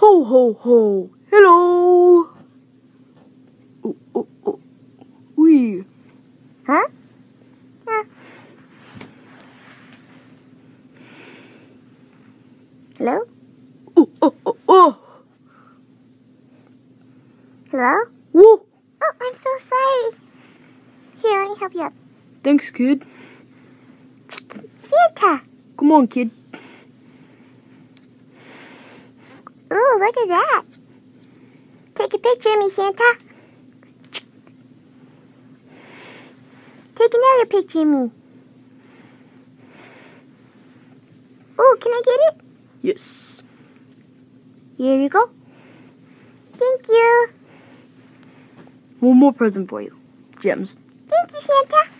Ho, ho, ho. Hello. Oh, oh, oh. Wee. Huh? Hello? Oh, oh, oh, oh. Hello? Whoa. Oh, I'm so sorry. Here, let me help you up. Thanks, kid. Santa! Come on, kid. Ooh, look at that. Take a picture of me, Santa. Take another picture of me. Ooh, can I get it? Yes. Here you go. Thank you. One more present for you. Gems. Thank you, Santa.